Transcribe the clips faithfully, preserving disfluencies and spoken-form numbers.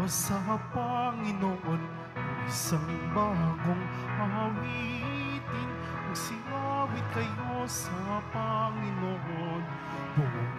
sa Panginoon, isang bagong awitin. Magsingawit kayo sa Panginoon, buong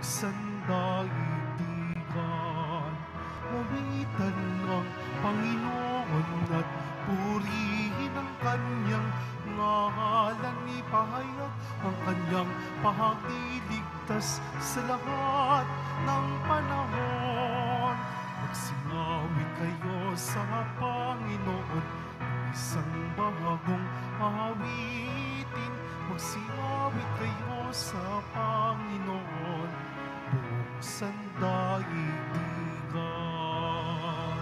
sandaigdigan. Awitan ang Panginoon at purihin ang kanyang ngalan. Ipahayag ang kanyang pagliligtas sa lahat ng panahon. Magsingawit kayo sa Panginoon, isang bagong awitin. Magsingawit kayo sa Panginoon, buong sandaigdigan.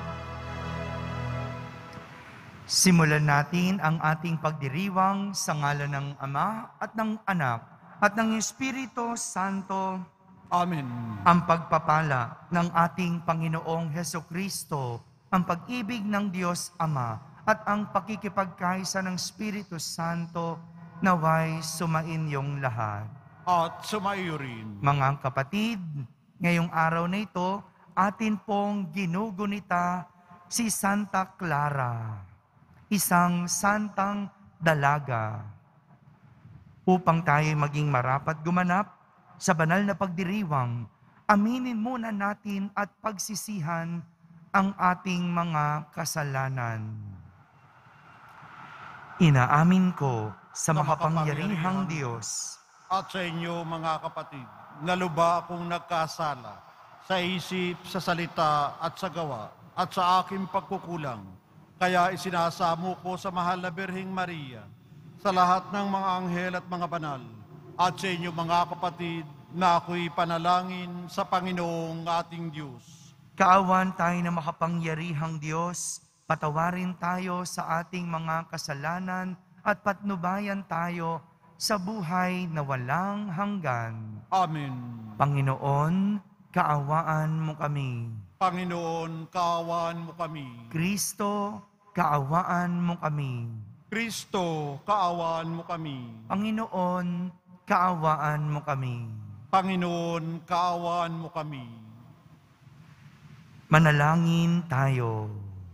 Simulan natin ang ating pagdiriwang sa ngalan ng Ama at ng Anak at ng Espiritu Santo. Amen. Ang pagpapala ng ating Panginoong Hesukristo, ang pag-ibig ng Diyos Ama at ang pakikipagkaisa ng Espiritu Santo naway sumainyong lahat. At sumaiyo rin. Mga kapatid, ngayong araw na ito, atin pong ginugunita si Santa Clara, isang santang dalaga. Upang tayo maging marapat gumanap sa banal na pagdiriwang, aminin muna natin at pagsisihan ang ating mga kasalanan. Inaamin ko sa makapangyarihang Diyos At sa inyo, mga kapatid, na luba akong nagkasala sa isip, sa salita at sa gawa, at sa aking pagkukulang. Kaya isinasamo ko sa mahal na Birheng Maria, sa lahat ng mga anghel at mga banal, at sa inyo, mga kapatid, na ako'y panalangin sa Panginoong ating Diyos. Kaawan tayo na makapangyarihang Diyos, patawarin tayo sa ating mga kasalanan at patnubayan tayo sa buhay na walang hanggan. Amen. Panginoon, kaawaan mo kami. Panginoon, kaawaan mo kami. Kristo, kaawaan mo kami. Kristo, kaawaan mo kami. Panginoon, kaawaan mo kami. Panginoon, kaawaan mo kami. Manalangin tayo.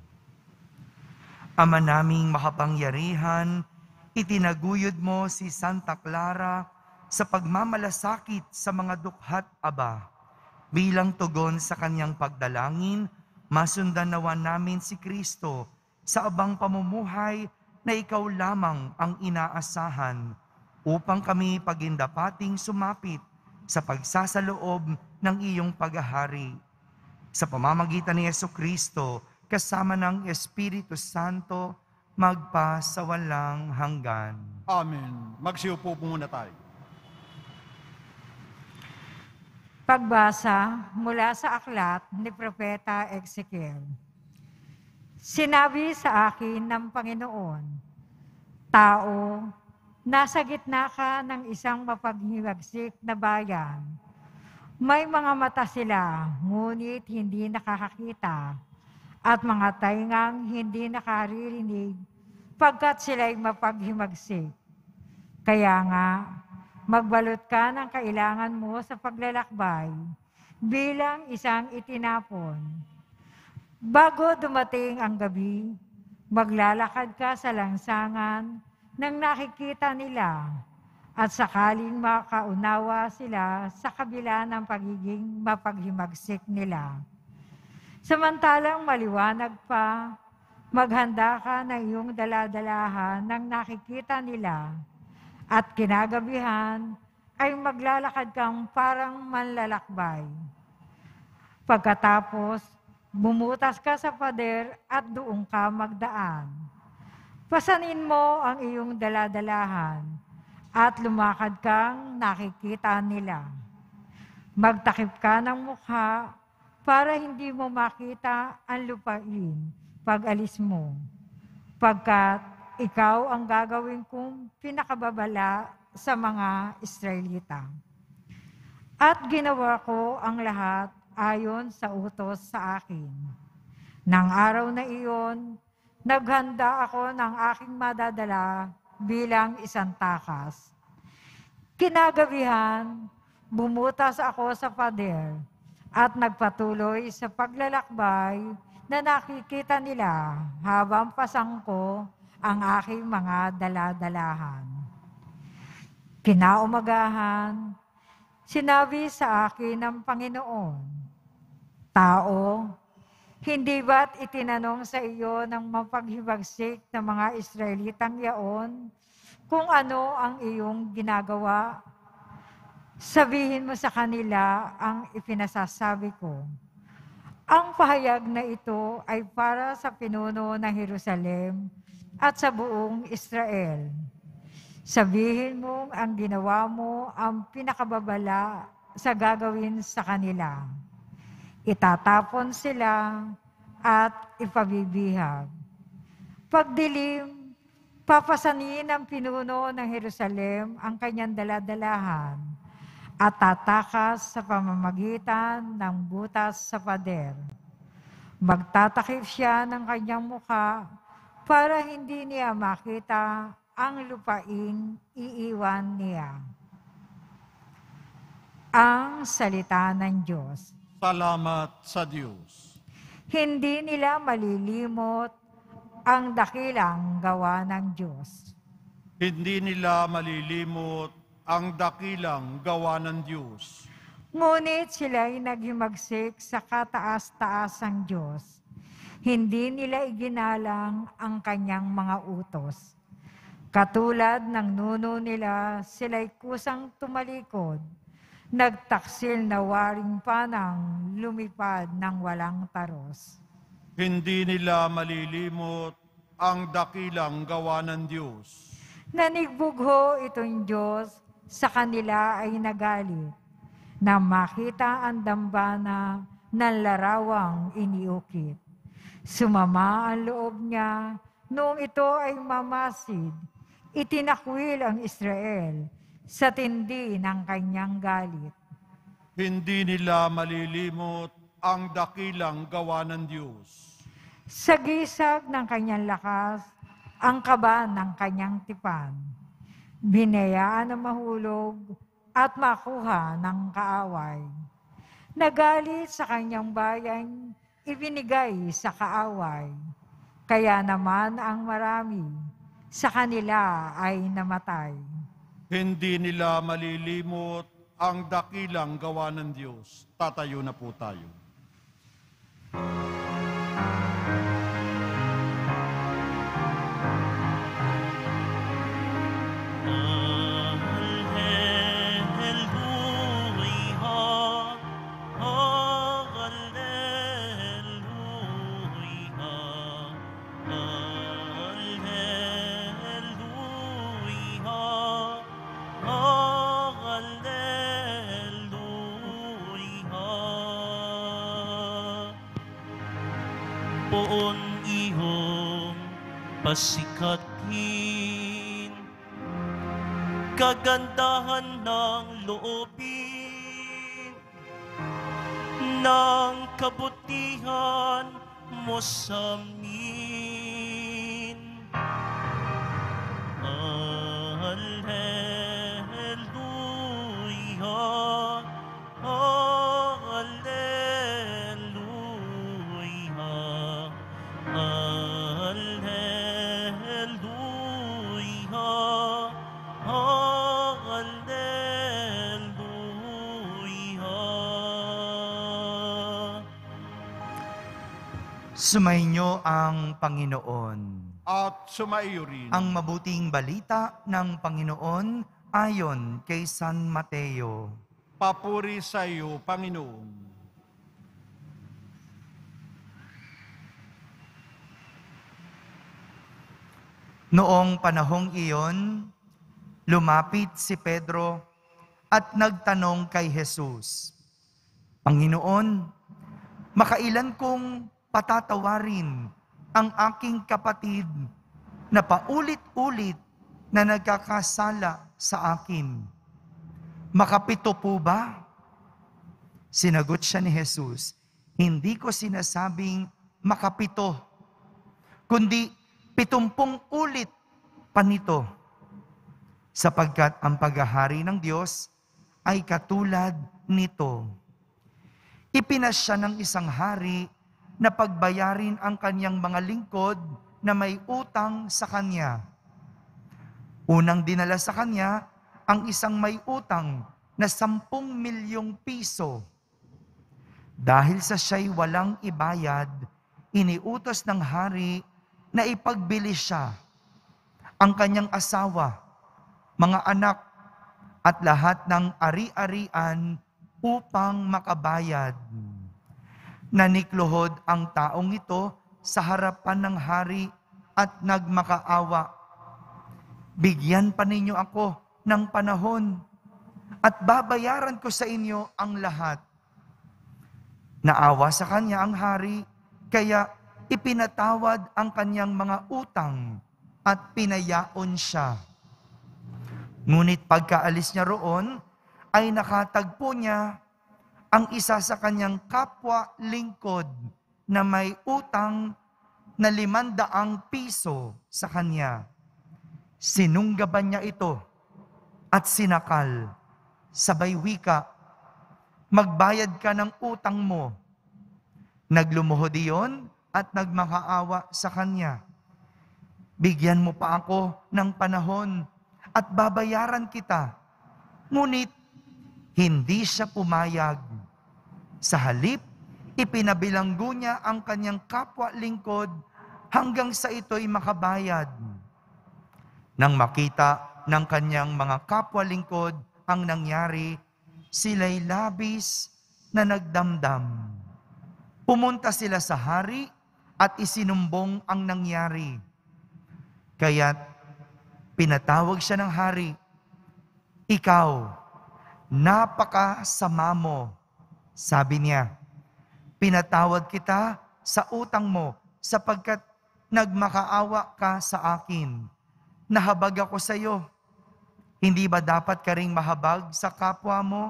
Ama naming makapangyarihan, itinaguyod mo si Santa Clara sa pagmamalasakit sa mga dukhat aba. Bilang tugon sa kanyang pagdalangin, masundan nawa namin si Kristo sa abang pamumuhay na ikaw lamang ang inaasahan upang kami pagindapating sumapit sa pagsasaloob ng iyong paghahari. Sa pamamagitan ni Jesucristo, kasama ng Espiritu Santo, magpa sa walang hanggan. Amen. Magsiupo po muna tayo. Pagbasa mula sa aklat ni Propeta Ezekiel. Sinabi sa akin ng Panginoon, Tao, nasa gitna ka ng isang mapaghiwagsik na bayan. May mga mata sila, ngunit hindi nakakakita, at mga taingang hindi nakaririnig, pagkat sila'y mapaghimagsik. Kaya nga, magbalot ka ng kailangan mo sa paglalakbay bilang isang itinapon. Bago dumating ang gabi, maglalakad ka sa langsangan ng nakikita nila at sakaling makaunawa sila sa kabila ng pagiging mapaghimagsik nila. Samantalang maliwanag pa, maghanda ka na iyong daladalahan ng nakikita nila at kinagabihan ay maglalakad kang parang manlalakbay. Pagkatapos, bumutas ka sa pader at doon ka magdaan. Pasanin mo ang iyong daladalahan at lumakad kang nakikita nila. Magtakip ka ng mukha para hindi mo makita ang lupain pag alis mo, pagkat ikaw ang gagawin kong pinakababala sa mga Israelita. At ginawa ko ang lahat ayon sa utos sa akin. Nang araw na iyon, naghanda ako ng aking madadala bilang isang takas. Kinagabihan, bumutas ako sa pader at nagpatuloy sa paglalakbay na nakikita nila habang pasangko ang aking mga daladalahan. Kinaumagahan, sinabi sa akin ng Panginoon, "Tao, hindi ba't itinanong sa iyo ng mapaghibagsik ng mga Israelitang yaon kung ano ang iyong ginagawa? Sabihin mo sa kanila ang ipinasasabi ko. Ang pahayag na ito ay para sa pinuno ng Jerusalem at sa buong Israel. Sabihin mo ang ginawa mo ang pinakababala sa gagawin sa kanila. Itatapon sila at ipabibihag. Pagdilim, papasanin ng pinuno ng Jerusalem ang kanyang daladalahan at tatakas sa pamamagitan ng butas sa pader. Magtatakip siya ng kanyang mukha para hindi niya makita ang lupaing iiwan niya." Ang salita ng Diyos. Salamat sa Diyos. Hindi nila malilimot ang dakilang gawa ng Diyos. Hindi nila malilimot ang dakilang gawa ng Diyos. Ngunit sila'y naghimagsik sa kataas-taasang Diyos. Hindi nila iginalang ang kanyang mga utos. Katulad ng nuno nila, sila'y kusang tumalikod, nagtaksil na waring panang lumipad ng walang taros. Hindi nila malilimot ang dakilang gawa ng Diyos. Nanigbugho itong Diyos, sa kanila ay nagalit, na makita ang dambana ng larawang iniukit. Sumama ang loob niya, noong ito ay mamasid, itinakwil ang Israel sa tindi ng kanyang galit. Hindi nila malilimot ang dakilang gawa ng Diyos. Sa gisag ng kanyang lakas, ang kaba ng kanyang tipan. Binayaan na mahulog at makuha ng kaaway. Nagalit sa kanyang bayan, ibinigay sa kaaway. Kaya naman ang marami sa kanila ay namatay. Hindi nila malilimot ang dakilang gawa ng Diyos. Tatayo na po tayo. Poon ihong pasikatin, kagandahan ng loobin, ng kabutihan mo sa amin. Alleluia, Sumainyo ang Panginoon. At sumaiyo rin. Ang mabuting balita ng Panginoon ayon kay San Mateo. Papuri sa iyo, Panginoon. Noong panahong iyon, lumapit si Pedro at nagtanong kay Jesus, "Panginoon, makailan kong patatawarin ang aking kapatid na paulit-ulit na nagkakasala sa akin? Makapito po ba?" Sinagot siya ni Jesus, "Hindi ko sinasabing makapito, kundi pitumpung ulit pa nito, sapagkat ang paghahari ng Diyos ay katulad nito. Ipinasya ng isang hari na pagbayarin ang kanyang mga lingkod na may utang sa kanya. Unang dinala sa kanya ang isang may utang na sampung milyong piso. Dahil sa siya'y walang ibayad, iniutos ng hari na ipagbili siya, ang kanyang asawa, mga anak, at lahat ng ari-arian upang makabayad. Nanikluhod ang taong ito sa harapan ng hari at nagmakaawa. Bigyan pa ninyo ako ng panahon at babayaran ko sa inyo ang lahat. Naawa sa kanya ang hari, kaya ipinatawad ang kanyang mga utang at pinayaon siya. Ngunit pagkaalis niya roon, ay nakatagpo niya ang isa sa kanyang kapwa lingkod na may utang na limandaang piso sa kanya. Sinunggaban niya ito at sinakal. Sabay wika, magbayad ka ng utang mo. Naglumuhod iyon at nagmakaawa sa kanya. Bigyan mo pa ako ng panahon at babayaran kita. Ngunit hindi siya pumayag. Sa halip, ipinabilanggo niya ang kanyang kapwa lingkod hanggang sa ito'y makabayad. Nang makita ng kanyang mga kapwa lingkod ang nangyari, sila'y labis na nagdamdam. Pumunta sila sa hari at isinumbong ang nangyari. Kaya't pinatawag siya ng hari, "Ikaw, napakasama mo." Sabi niya, "Pinatawad kita sa utang mo sapagkat nagmakaawa ka sa akin. Nahabag ako sa iyo. Hindi ba dapat ka ring mahabag sa kapwa mo?"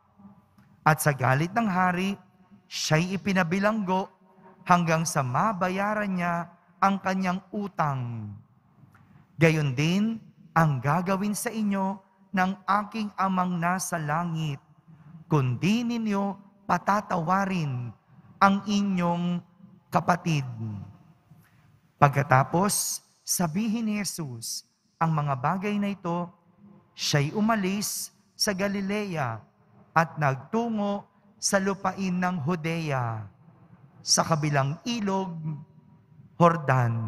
At sa galit ng hari, siya'y ipinabilanggo hanggang sa mabayaran niya ang kanyang utang. Gayon din ang gagawin sa inyo ng aking amang nasa langit, kundi ninyo patatawarin ang inyong kapatid. Pagkatapos, sabihin ni Jesus ang mga bagay na ito, siya'y umalis sa Galilea at nagtungo sa lupain ng Judea, sa kabilang ilog, Jordan.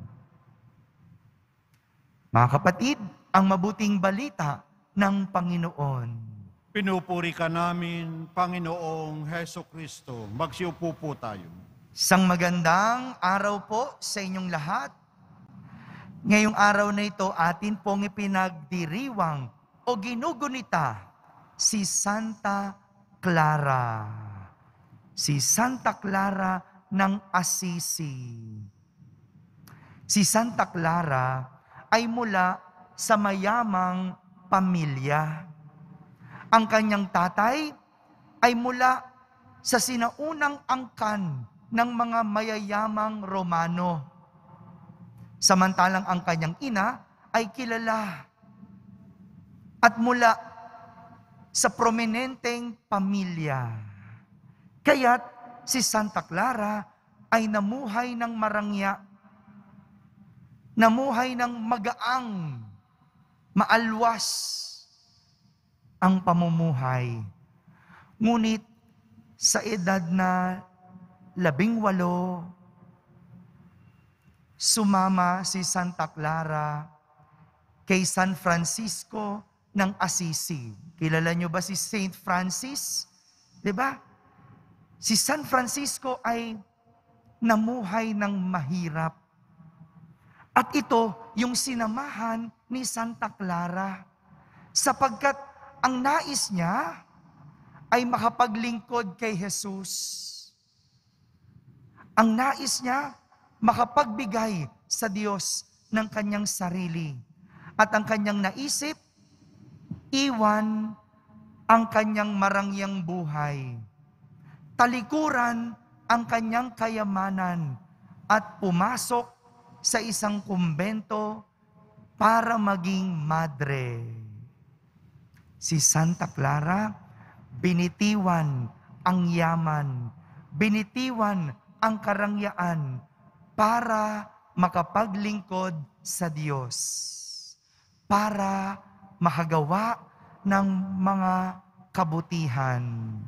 Mga kapatid, ang mabuting balita ng Panginoon. Pinupuri ka namin, Panginoong Heso Kristo. Magsiupo po tayo. Isang magandang araw po sa inyong lahat. Ngayong araw na ito, atin pong ipinagdiriwang o ginugunita si Santa Clara. Si Santa Clara ng Assisi. Si Santa Clara ay mula sa mayamang pamilya. Ang kanyang tatay ay mula sa sinaunang angkan ng mga mayayamang Romano. Samantalang ang kanyang ina ay kilala at mula sa prominenteng pamilya. Kaya't si Santa Clara ay namuhay ng marangya, namuhay ng magaang, maalwas ang pamumuhay. Ngunit sa edad na labing walo, sumama si Santa Clara kay San Francisco ng Assisi. Kilala niyo ba si Saint Francis? Diba? Si San Francisco ay namuhay ng mahirap. At ito yung sinamahan ni Santa Clara sapagkat ang nais niya ay makapaglingkod kay Jesus. Ang nais niya makapagbigay sa Diyos ng kanyang sarili. At ang kanyang naisip, iwan ang kanyang marangyang buhay. Talikuran ang kanyang kayamanan at pumasok sa isang kumbento para maging madre. Si Santa Clara, binitiwan ang yaman, binitiwan ang karangyaan para makapaglingkod sa Diyos, para makagawa ng mga kabutihan.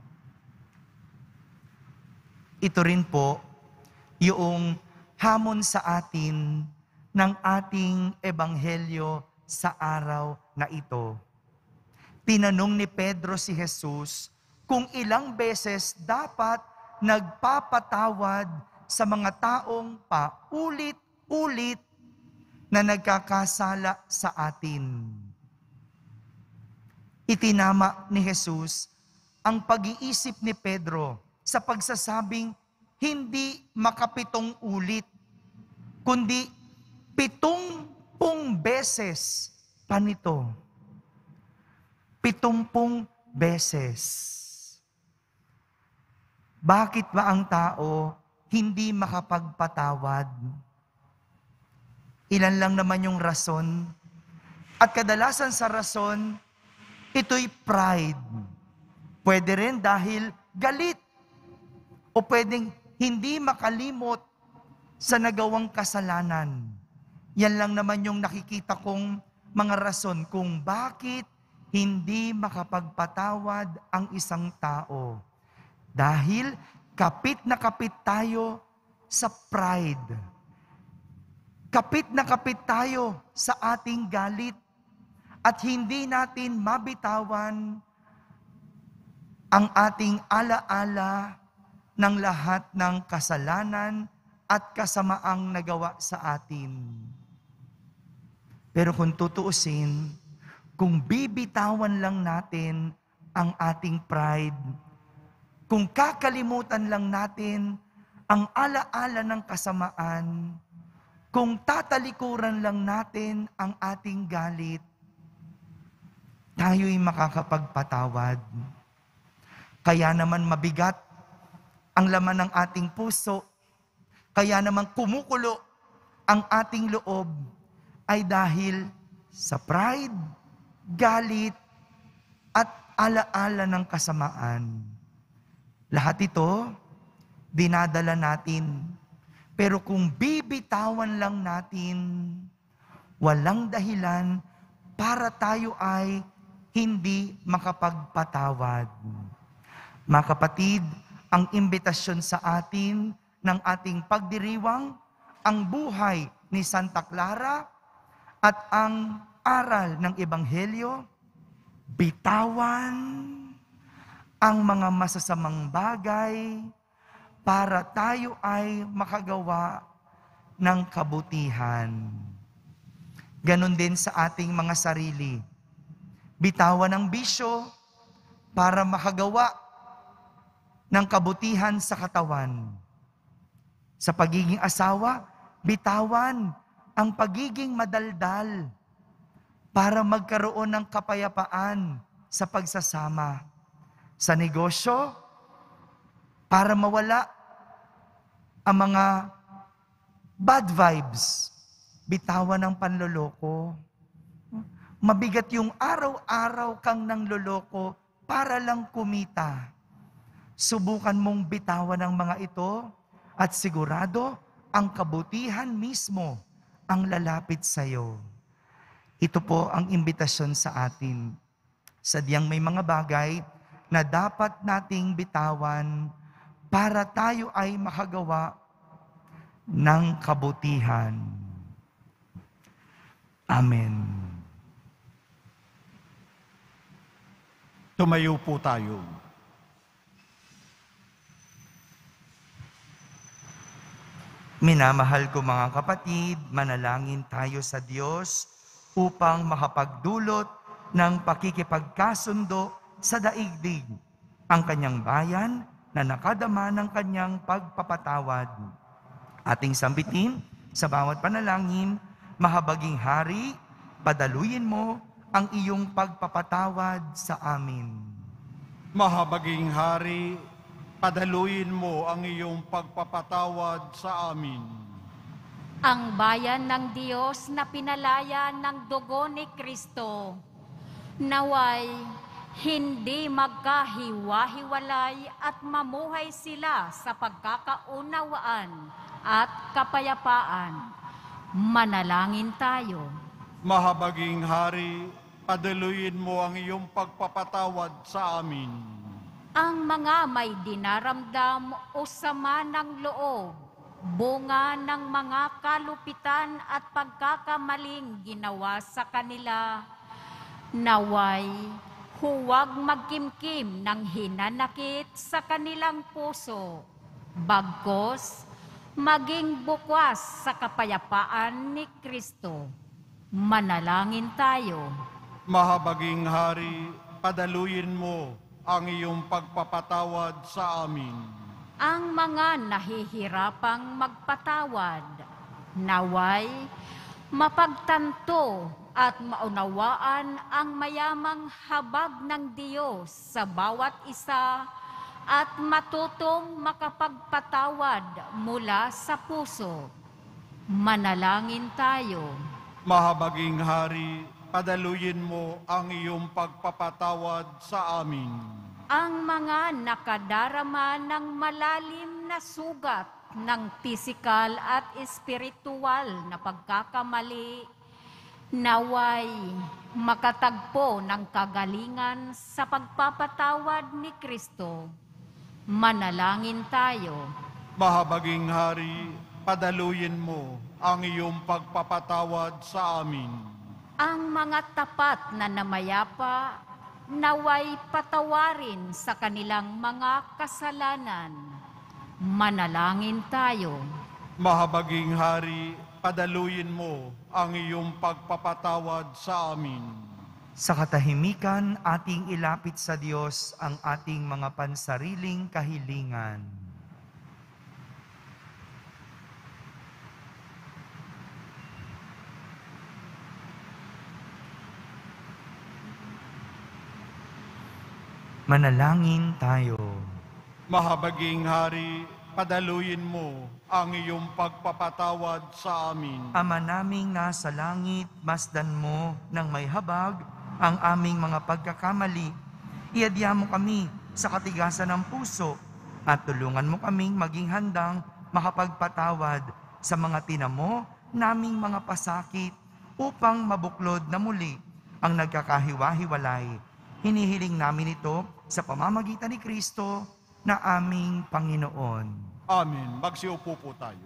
Ito rin po yung hamon sa atin ng ating ebanghelyo sa araw na ito. Tinanong ni Pedro si Jesus kung ilang beses dapat nagpapatawad sa mga taong paulit-ulit na nagkakasala sa atin. Itinama ni Jesus ang pag-iisip ni Pedro sa pagsasabing hindi makapitong ulit, kundi pitumpung beses pa nito. Pitumpung beses. Bakit ba ang tao hindi makapagpatawad? Ilan lang naman yung rason. At kadalasan sa rason, ito'y pride. Pwede rin dahil galit. O pwedeng hindi makalimot sa nagawang kasalanan. Yan lang naman yung nakikita kong mga rason kung bakit hindi makapagpatawad ang isang tao. Dahil kapit na kapit tayo sa pride. Kapit na kapit tayo sa ating galit. At hindi natin mabitawan ang ating alaala ng lahat ng kasalanan at kasamaang nagawa sa atin. Pero kung tutuusin, kung bibitawan lang natin ang ating pride, kung kakalimutan lang natin ang alaala ng kasamaan, kung tatalikuran lang natin ang ating galit, tayo'y makakapagpatawad. Kaya naman mabigat ang laman ng ating puso, kaya naman kumukulo ang ating loob, ay dahil sa pride, galit, at alaala ng kasamaan. Lahat ito, dinadala natin. Pero kung bibitawan lang natin, walang dahilan para tayo ay hindi makapagpatawad. Mga kapatid, ang imbitasyon sa atin ng ating pagdiriwang, ang buhay ni Santa Clara at ang aral ng Ebanghelyo, bitawan ang mga masasamang bagay para tayo ay makagawa ng kabutihan. Ganon din sa ating mga sarili. Bitawan ang bisyo para makagawa ng kabutihan sa katawan. Sa pagiging asawa, bitawan ang pagiging madaldal para magkaroon ng kapayapaan sa pagsasama. Sa negosyo, para mawala ang mga bad vibes, bitawan ang panloloko. Mabigat yung araw-araw kang nangloloko para lang kumita. Subukan mong bitawan ang mga ito at sigurado ang kabutihan mismo ang lalapit sa iyo. Ito po ang imbitasyon sa atin. Sadyang may mga bagay na dapat nating bitawan para tayo ay makagawa ng kabutihan. Amen. Tumayo po tayo. Minamahal ko mga kapatid, manalangin tayo sa Diyos upang makapagdulot ng pakikipagkasundo sa daigdig ang kanyang bayan na nakadama ng kanyang pagpapatawad. Ating sambitin sa bawat panalangin, mahabaging Hari, padaluyin mo ang iyong pagpapatawad sa amin. Mahabaging Hari, padaluyin mo ang iyong pagpapatawad sa amin. Ang bayan ng Diyos na pinalaya ng dugo ni Kristo, naway hindi magkahiwa-hiwalay at mamuhay sila sa pagkakaunawaan at kapayapaan. Manalangin tayo. Mahabaging Hari, padaluyin mo ang iyong pagpapatawad sa amin. Ang mga may dinaramdam o sama ng loob, bunga ng mga kalupitan at pagkakamaling ginawa sa kanila, naway huwag magkimkim ng hinanakit sa kanilang puso, bagkos maging bukas sa kapayapaan ni Kristo. Manalangin tayo. Mahabaging Hari, padaluyin mo ang iyong pagpapatawad sa amin. Ang mga nahihirapang magpatawad, naway mapagtanto at maunawaan ang mayamang habag ng Diyos sa bawat isa at matutong makapagpatawad mula sa puso. Manalangin tayo. Mahabaging Hari, padaluyin mo ang iyong pagpapatawad sa amin. Ang mga nakadarama ng malalim na sugat ng pisikal at espiritual na pagkakamali, naway makatagpo ng kagalingan sa pagpapatawad ni Kristo. Manalangin tayo. Mahabaging Hari, padaluyin mo ang iyong pagpapatawad sa amin. Ang mga tapat na namayapa, naway patawarin sa kanilang mga kasalanan. Manalangin tayo. Mahabaging Hari, padaluyin mo ang iyong pagpapatawad sa amin. Sa katahimikan, ating ilapit sa Diyos ang ating mga pansariling kahilingan. Manalangin tayo. Mahabaging Hari, padaluyin mo ang iyong pagpapatawad sa amin. Ama naming nasa langit, masdan mo ng may habag ang aming mga pagkakamali. Iadya mo kami sa katigasan ng puso at tulungan mo kaming maging handang makapagpatawad sa mga tinamo naming mga pasakit upang mabuklod na muli ang nagkakahiwa-hiwalay. Hinihiling namin ito sa pamamagitan ni Kristo na aming Panginoon. Amen. Magsiupo po tayo.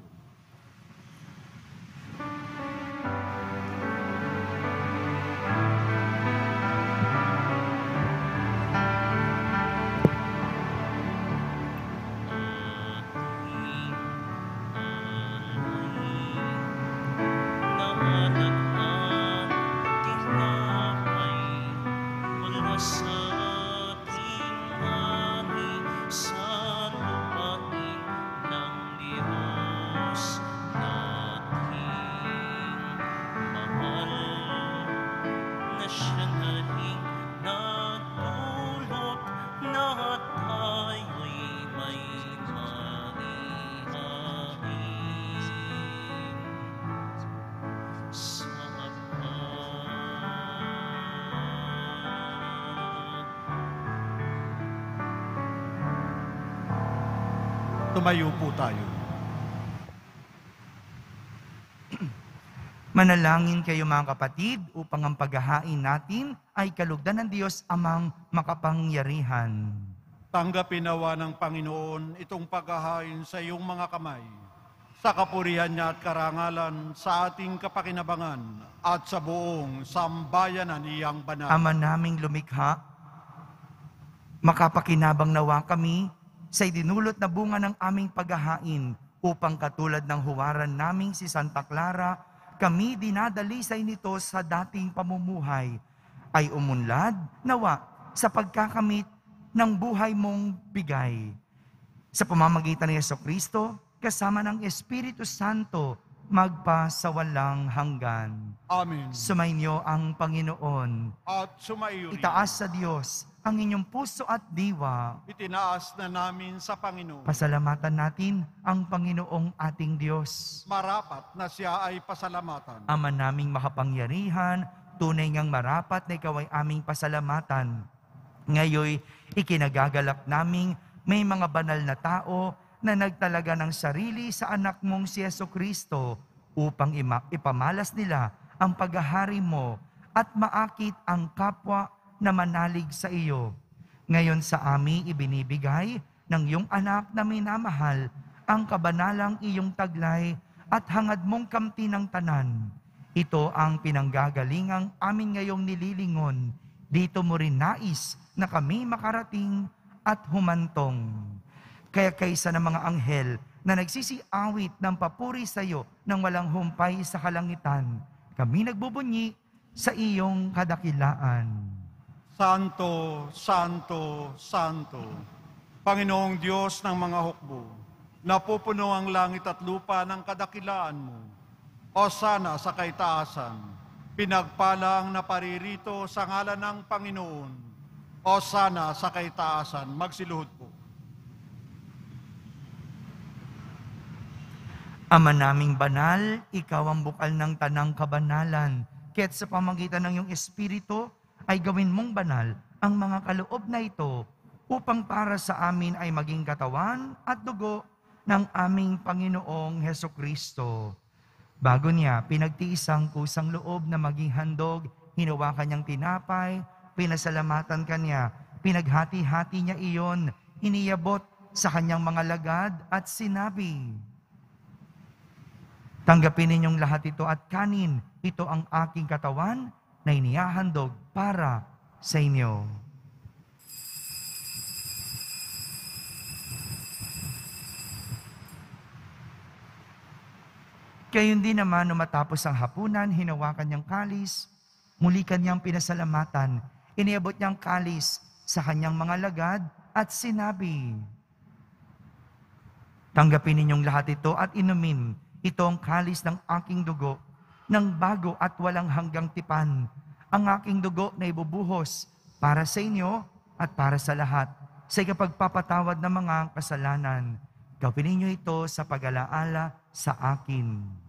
Tumayo po tayo. Manalangin kayo mga kapatid upang ang paghahain natin ay kalugdan ng Diyos amang makapangyarihan. Tanggapin nawa ng Panginoon itong paghahain sa iyong mga kamay, sa kapurihan niya at karangalan, sa ating kapakinabangan at sa buong sambayanan iyang banal. Ama naming lumikha, makapakinabang nawa kami sa idinulot na bunga ng aming paghahain upang katulad ng huwaran naming si Santa Clara, kami dinadalisay nito sa dating pamumuhay ay umunlad nawa sa pagkakamit ng buhay mong bigay. Sa pamamagitan ni Jesucristo, kasama ng Espiritu Santo, magpa sa walang hanggan. Amen. Sumainyo ang Panginoon. At sumaiyo rin. Itaas sa Diyos ang inyong puso at diwa. Itinaas na namin sa Panginoon. Pasalamatan natin ang Panginoong ating Diyos. Marapat na siya ay pasalamatan. Ama naming makapangyarihan, tunay ngang marapat na ikaw ay aming pasalamatan. Ngayoy, ikinagagalak naming may mga banal na tao na nagtalaga ng sarili sa anak mong si Jesucristo upang ima- ipamalas nila ang paghahari mo at maakit ang kapwa na manalig sa iyo. Ngayon sa amin ibinibigay ng iyong anak na minamahal ang kabanalang iyong taglay at hangad mong kamti ng tanan. Ito ang pinanggagalingang amin ngayong nililingon. Dito mo rin nais na kami makarating at humantong. Kaya kaysa ng mga anghel na nagsisiawit ng papuri sa iyo nang walang humpay sa kalangitan, kami nagbubunyi sa iyong kadakilaan. Santo, Santo, Santo, Panginoong Diyos ng mga hukbo, napupuno ang langit at lupa ng kadakilaan mo. O sana sa kaitaasan, pinagpalang na paririto sa ngalan ng Panginoon. O sana sa kaitaasan, magsiluhod po. Ama naming banal, ikaw ang bukal ng tanang kabanalan. Kaya't sa pamagitan ng iyong Espiritu, ay gawin mong banal ang mga kaloob na ito upang para sa amin ay maging katawan at dugo ng aming Panginoong Hesukristo. Bago niya, pinagtiis ang kusang loob na maging handog, hinawakan niyang tinapay, pinasalamatan kanya, pinaghati-hati niya iyon, iniyabot sa kanyang mga lagad at sinabi, "Tanggapin ninyong lahat ito at kanin, ito ang aking katawan na inihahandog para sa inyo." Gayon din naman, nung matapos ang hapunan, hinawakan niyang kalis, muli kanyang pinasalamatan, iniabot niyang kalis sa kanyang mga lagad at sinabi, "Tanggapin ninyong lahat ito at inumin, ito ang kalis ng aking dugo, ng bago at walang hanggang tipan, ang aking dugo na ibubuhos para sa inyo at para sa lahat, sa ikapagpapatawad ng mga kasalanan. Gawin ninyo ito sa pag-alaala sa akin."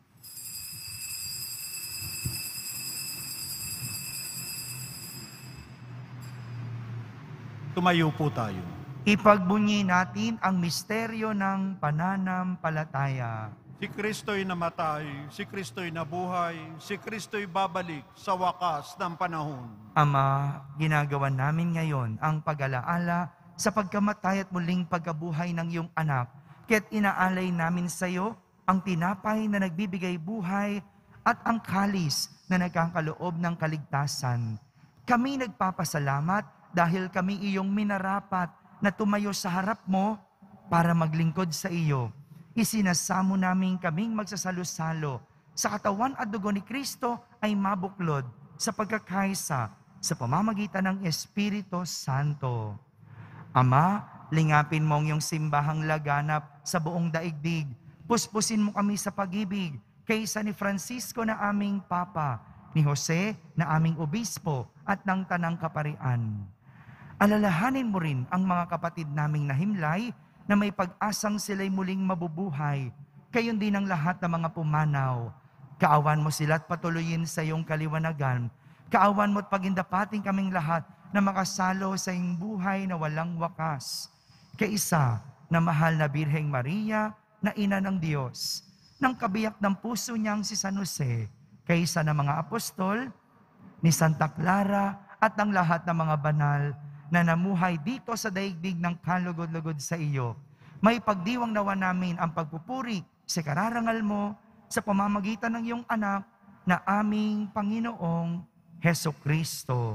Tumayo po tayo. Ipagbunyi natin ang misteryo ng pananampalataya. Si Kristo'y namatay, si Kristo'y nabuhay, si Kristo'y babalik sa wakas ng panahon. Ama, ginagawa namin ngayon ang pag-alaala sa pagkamatay at muling pagkabuhay ng iyong anak. Kaya't inaalay namin sa iyo ang tinapay na nagbibigay buhay at ang kalis na nagkakaloob ng kaligtasan. Kami nagpapasalamat dahil kami iyong minarapat na tumayo sa harap mo para maglingkod sa iyo. Isinasamo namin kaming magsasalo-salo sa katawan at dugo ni Kristo ay mabuklod sa pagkakaisa sa pamamagitan ng Espiritu Santo. Ama, lingapin mo ang iyong simbahang laganap sa buong daigdig. Puspusin mo kami sa pag-ibig kaysa ni Francisco na aming Papa, ni Jose na aming Obispo at ng Tanang Kaparian. Alalahanin mo rin ang mga kapatid naming nahimlay na may pag-asang sila'y muling mabubuhay. Gayon din ang lahat ng mga pumanaw. Kaawan mo sila at patuloyin sa iyong kaliwanagan. Kaawan mo at pagindapating kaming lahat na makasalo sa iyong buhay na walang wakas. Kaisa na mahal na Birheng Maria na Ina ng Diyos, ng kabiyak ng puso niyang si San Jose, kaisa ng mga apostol, ni Santa Clara at ng lahat ng mga banal na namuhay dito sa daigdig ng kalugod-lugod sa iyo. May pagdiwang nawa namin ang pagpupuri sa kararangal mo sa pamamagitan ng iyong anak na aming Panginoong Hesukristo.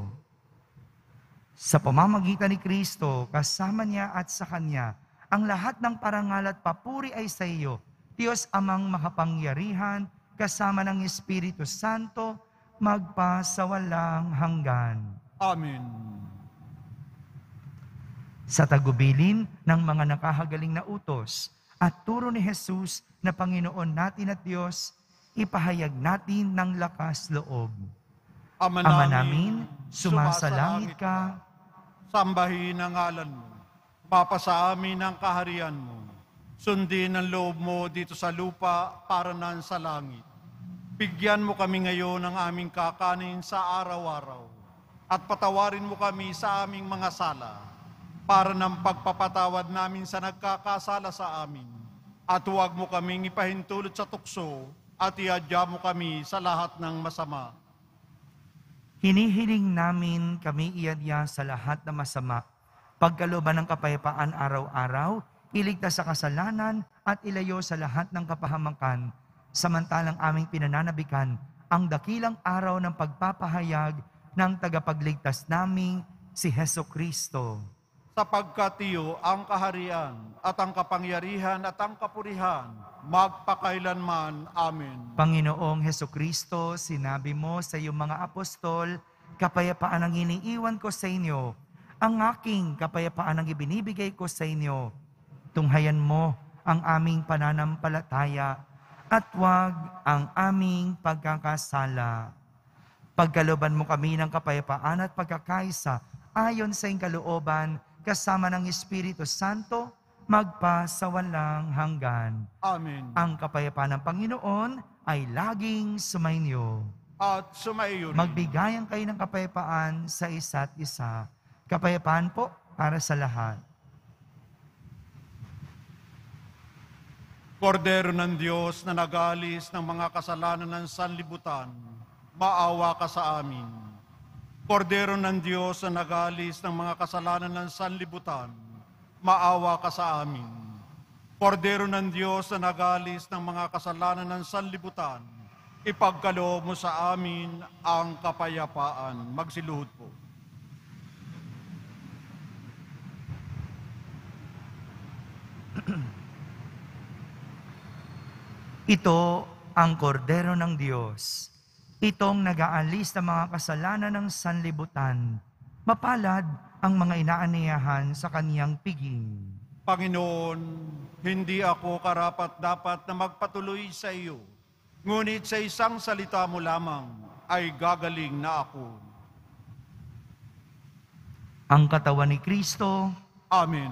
Sa pamamagitan ni Kristo, kasama niya at sa Kanya, ang lahat ng parangal at papuri ay sa iyo, Diyos Amang makapangyarihan, kasama ng Espiritu Santo, magpasawalang hanggan. Amen. Sa tagubilin ng mga nakahagaling na utos at turo ni Jesus na Panginoon natin at Diyos, ipahayag natin ng lakas loob. Ama, Ama namin, sumasalangit ka, sambahin ang ngalan mo. Papasa amin ang kaharian mo. Sundin ang loob mo dito sa lupa para nan sa langit. Bigyan mo kami ngayon ng aming kakanin sa araw-araw. at patawarin mo kami sa aming mga sala, para ng pagpapatawad namin sa nagkakasala sa amin. At huwag mo kaming ipahintulot sa tukso, at iadya mo kami sa lahat ng masama. Hinihiling namin kami iadya sa lahat ng masama, pagkalooban ng kapayapaan araw-araw, iligtas sa kasalanan at ilayo sa lahat ng kapahamakan, samantalang aming pinananabikan ang dakilang araw ng pagpapahayag ng tagapagligtas naming si Heso Kristo. Sapagkat iyo ang kaharian at ang kapangyarihan at ang kapurihan, magpakailanman. Amen. Panginoong Heso Kristo, sinabi mo sa iyong mga apostol, kapayapaan ang iniiwan ko sa inyo, ang aking kapayapaan ang ibinibigay ko sa inyo. Tunghayan mo ang aming pananampalataya at huwag ang aming pagkakasala. Pagkalooban mo kami ng kapayapaan at pagkakaisa ayon sa iyong kalooban, kasama ng Espiritu Santo, magpa sa walang hanggan. Amen. Ang kapayapaan ng Panginoon ay laging sumainyo. At sumaiyo rin. Magbigayan kayo ng kapayapaan sa isa't isa. Kapayapaan po para sa lahat. Kordero ng Diyos na nag-alis ng mga kasalanan ng sanlibutan, maawa ka sa amin. Kordero ng Diyos na nag-alis ng mga kasalanan ng sanlibutan, maawa ka sa amin. Kordero ng Diyos na nag-alis ng mga kasalanan ng sanlibutan, ipagkaloob mo sa amin ang kapayapaan. Magsiluhod po. Ito ang kordero ng Diyos. Itong nag-aalis ng mga kasalanan ng sanlibutan. Mapalad ang mga inaaniyahan sa kaniyang piging. Panginoon, hindi ako karapat-dapat na magpatuloy sa iyo. Ngunit sa isang salita mo lamang ay gagaling na ako. Ang katawan ni Kristo. Amen.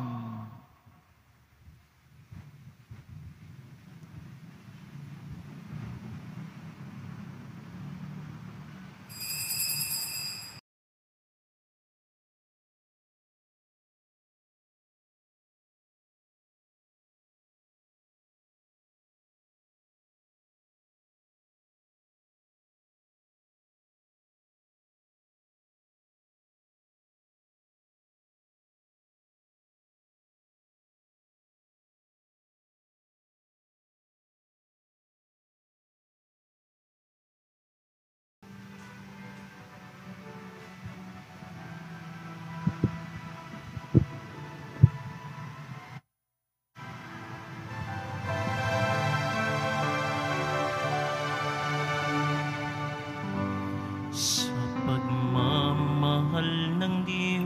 Sa pagmamahal ng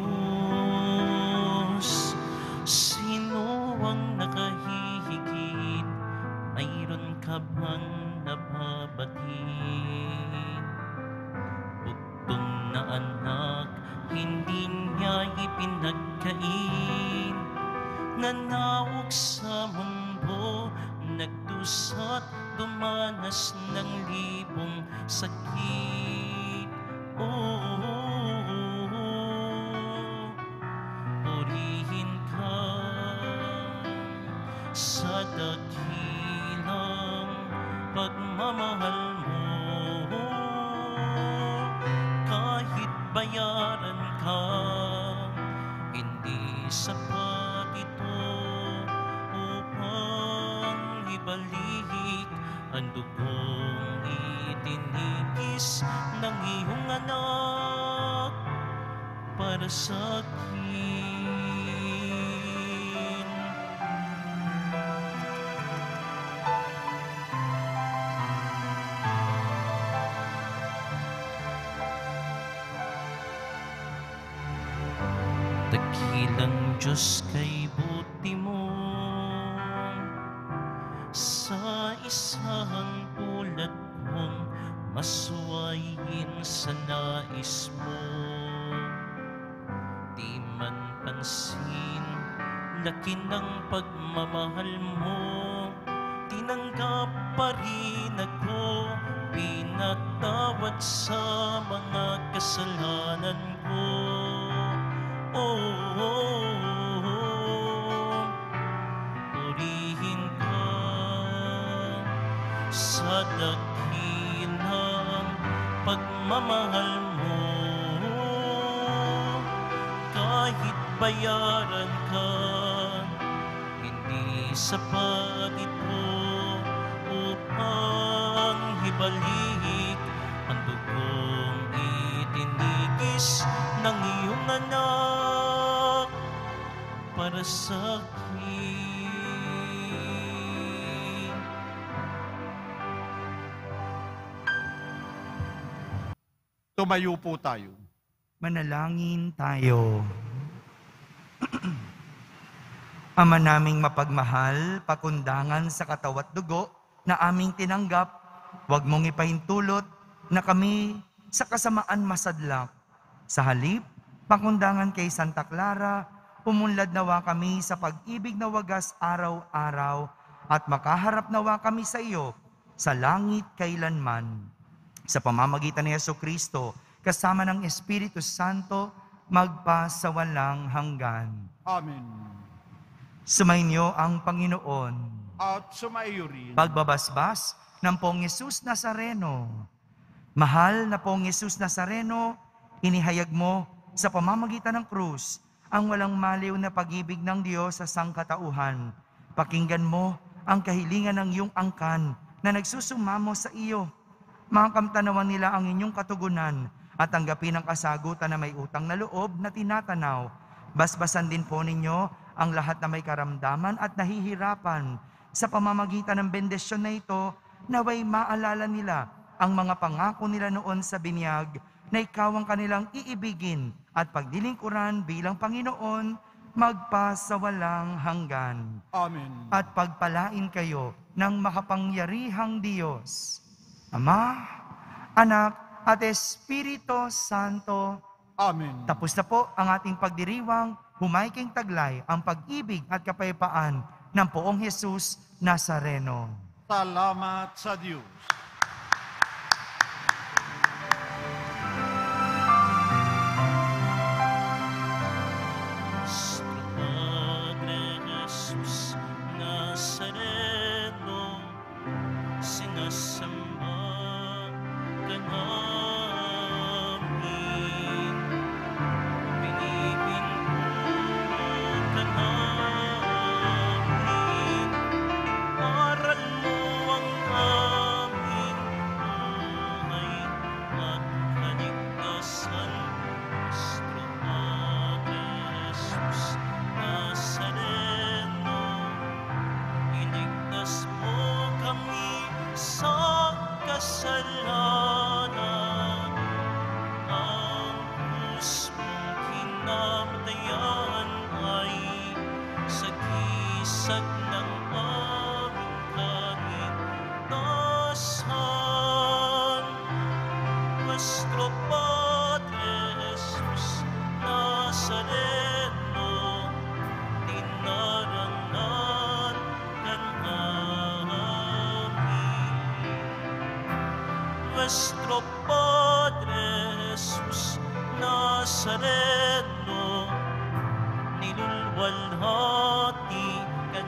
Diyos, sino ang nakahihigit? Mayroon ka bang nababatid? Bugtong na anak, hindi niya ipinagkain. Nanawag sa mundo, nagdusat, dumanas ng libong sakit. Oh, oh, oh, oh. Purihin ka sa dakilang pagmamahal mo. Kahit bayaran ka, hindi sapat ito upang ibalik ang dugong itinigis ng iyong anak para sa akin. Dakilang Diyos kay buti mo, sa isang ulat mong masuwayin sa nais mo. Di man pansin, laki ng pagmamahal mo, tinanggap pa rin ako, pinatawad sa mga kasalanan ko. Oh, oh, oh. Purihin ka sa dakilang pagmamahal mo. Kahit bayaran ka, hindi sapat ito upang ibalik ang dugong itinigis ng iyong anak para sa akin. Tumayo po tayo. Manalangin tayo. Ama naming mapagmahal, pakundangan sa katawat dugo na aming tinanggap, huwag mong ipahintulot na kami sa kasamaan masadlak. Sa halip, pakundangan kay Santa Clara, pumunlad nawa kami sa pag-ibig na wagas araw-araw at makaharap nawa kami sa iyo sa langit kailanman. Sa pamamagitan ni Jesucristo, kasama ng Espiritu Santo, magpa sa walang hanggan. Amen. Sumainyo ang Panginoon. At sumaiyo rin. Pagbabasbas ng Poong Yesus Nazareno. Mahal na Poong Yesus Nazareno, inihayag mo sa pamamagitan ng krus ang walang maliw na pag-ibig ng Diyos sa sangkatauhan. Pakinggan mo ang kahilingan ng iyong angkan na nagsusumamo sa iyo. Makamtanawan nila ang inyong katugunan at tanggapin ang kasagutan na may utang na loob na tinatanaw. Basbasan din po ninyo ang lahat na may karamdaman at nahihirapan. Sa pamamagitan ng bendisyon na ito, naway maalala nila ang mga pangako nila noon sa binyag na ikaw ang kanilang iibigin at pagdilingkuran bilang Panginoon magpa sa walang hanggan. Amen. At pagpalain kayo ng makapangyarihang Diyos, Ama, Anak, at Espiritu Santo. Amen. Tapos na po ang ating pagdiriwang, humaiking taglay ang pag-ibig at kapayapaan ng Poong Hesus Nazareno. Salamat sa Diyos. Nuestro Padre Jesús Nazareno, sinasamba ka namin, pinipintuan ka namin, aral mo ang aming buhay at kaligtasan. Nuestro Padre Jesus Nazareno, iligtas mo kami sa kasalanan. Ang krus mong kinamatayan ay sagisag ng aming kaligtasan. Nuestro Padre Jesus Nazareno, dinarangan ka namin. Nuestro Padre Jesus Nazareno, nilulwalhati ka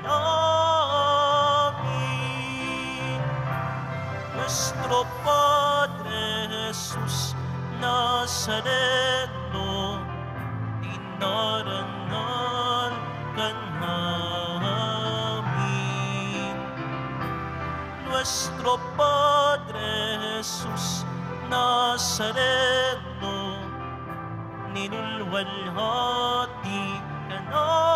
namin. Nuestro Padre Jesus Nazareno, dinarangan ka namin. Nuestro Padre Jesus Nazareno, ninulwalhati ka namin.